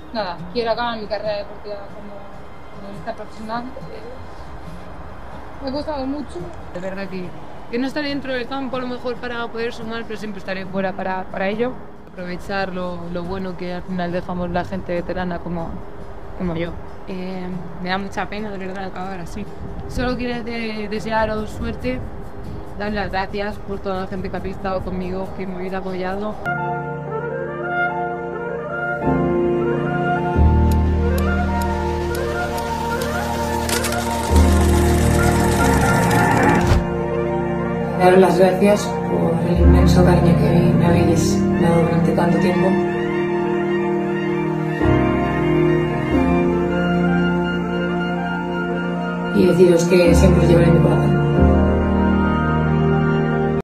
nada, quiero acabar mi carrera deportiva como futbolista profesional. Me ha costado mucho. De verdad que no estaré dentro del campo a lo mejor para poder sumar, pero siempre estaré fuera para ello. Aprovechar lo bueno que al final dejamos la gente veterana como yo. Me da mucha pena de verdad acabar así. Solo quiero desearos suerte, dar las gracias por toda la gente que habéis estado conmigo, que me habéis apoyado. Daros las gracias por el inmenso cariño que me habéis dado durante tanto tiempo. Y deciros que siempre os llevaré en mi corazón.